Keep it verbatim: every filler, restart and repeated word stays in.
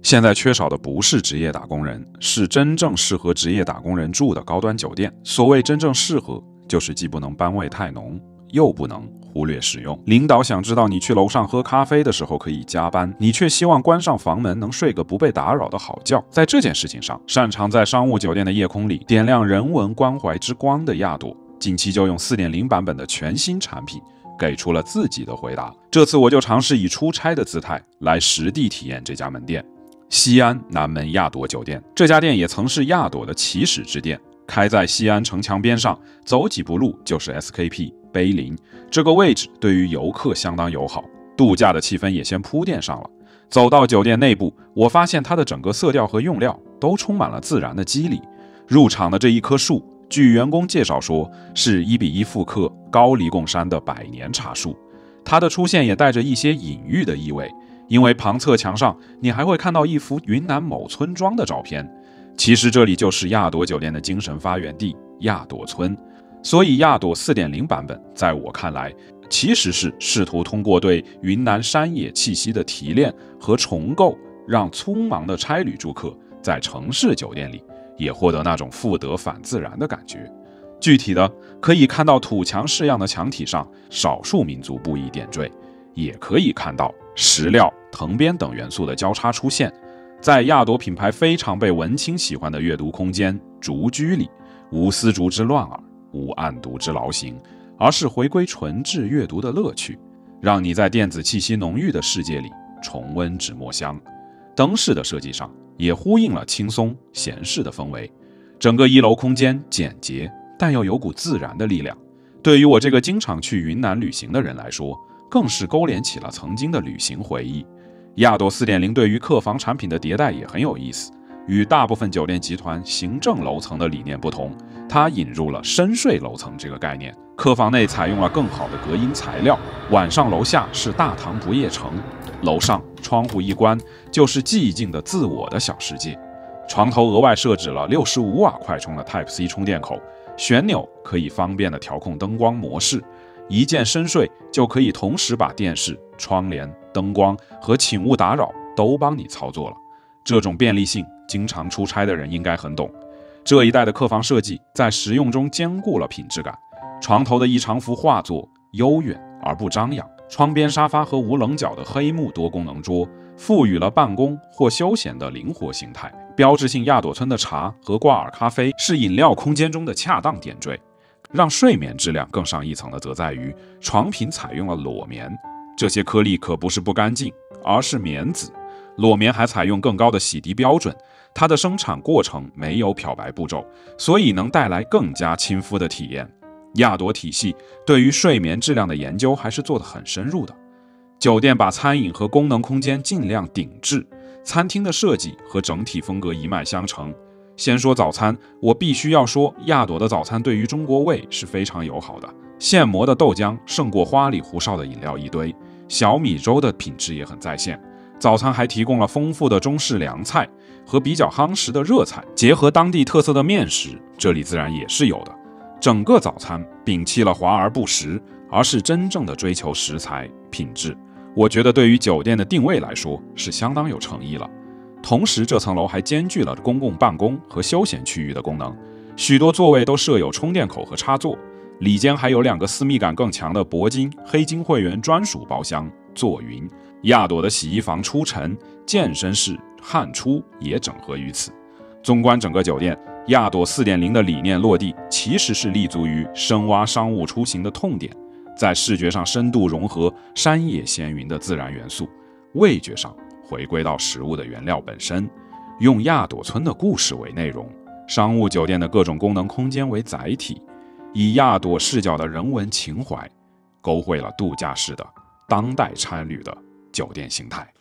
现在缺少的不是职业打工人，是真正适合职业打工人住的高端酒店。所谓真正适合，就是既不能班味太浓，又不能忽略使用。领导想知道你去楼上喝咖啡的时候可以加班，你却希望关上房门能睡个不被打扰的好觉。在这件事情上，擅长在商务酒店的夜空里点亮人文关怀之光的亚朵，近期就用 四点零 版本的全新产品给出了自己的回答。这次我就尝试以出差的姿态来实地体验这家门店。西安南门亚朵酒店，这家店也曾是亚朵的起始之店，开在西安城墙边上，走几步路就是 S K P 碑林。这个位置对于游客相当友好，度假的气氛也先铺垫上了。走到酒店内部，我发现它的整个色调和用料都充满了自然的肌理。入场的这一棵树，据员工介绍说，是一比一复刻高黎贡山的百年茶树。它的出现也带着一些隐喻的意味，因为旁侧墙上你还会看到一幅云南某村庄的照片。其实这里就是亚朵酒店的精神发源地亚朵村，所以亚朵 四点零 版本在我看来其实是试图通过对云南山野气息的提炼和重构，让匆忙的差旅住客在城市酒店里也获得那种复得反自然的感觉。具体的，可以看到土墙式样的墙体上少数民族布艺点缀，也可以看到石料、藤编等元素的交叉出现。在亚朵品牌非常被文青喜欢的阅读空间竹居里，无丝竹之乱耳，无案牍之劳形，而是回归纯质阅读的乐趣，让你在电子气息浓郁的世界里重温纸墨香。灯饰的设计上也呼应了轻松闲适的氛围，整个一楼空间简洁但又有股自然的力量。对于我这个经常去云南旅行的人来说，更是勾连起了曾经的旅行回忆。亚朵 四点零 对于客房产品的迭代也很有意思，与大部分酒店集团行政楼层的理念不同，它引入了深睡楼层这个概念。客房内采用了更好的隔音材料，晚上楼下是大唐不夜城，楼上窗户一关就是寂静的自我的小世界。床头额外设置了六十五瓦快充的 Type C 充电口，旋钮可以方便的调控灯光模式，一键深睡就可以同时把电视、窗帘、灯光和请勿打扰都帮你操作了。这种便利性，经常出差的人应该很懂。这一代的客房设计在实用中兼顾了品质感，床头的一长幅画作悠远而不张扬，窗边沙发和无棱角的黑木多功能桌赋予了办公或休闲的灵活形态。标志性亚朵村的茶和挂耳咖啡是饮料空间中的恰当点缀。让睡眠质量更上一层的则在于床品采用了裸棉，这些颗粒可不是不干净，而是棉籽。裸棉还采用更高的洗涤标准，它的生产过程没有漂白步骤，所以能带来更加亲肤的体验。亚朵体系对于睡眠质量的研究还是做得很深入的。酒店把餐饮和功能空间尽量顶置，餐厅的设计和整体风格一脉相承。先说早餐，我必须要说，亚朵的早餐对于中国胃是非常友好的。现磨的豆浆胜过花里胡哨的饮料一堆，小米粥的品质也很在线。早餐还提供了丰富的中式凉菜和比较夯实的热菜，结合当地特色的面食，这里自然也是有的。整个早餐摒弃了华而不实，而是真正的追求食材品质。我觉得对于酒店的定位来说是相当有诚意了。同时，这层楼还兼具了公共办公和休闲区域的功能，许多座位都设有充电口和插座。里间还有两个私密感更强的铂金、黑金会员专属包厢坐云。亚朵的洗衣房出尘、健身室、汗出也整合于此。纵观整个酒店，亚朵 四点零 的理念落地，其实是立足于深挖商务出行的痛点，在视觉上深度融合山野闲云的自然元素，味觉上回归到食物的原料本身，用亚朵村的故事为内容，商务酒店的各种功能空间为载体，以亚朵视角的人文情怀，勾绘了度假式的当代差旅的酒店形态。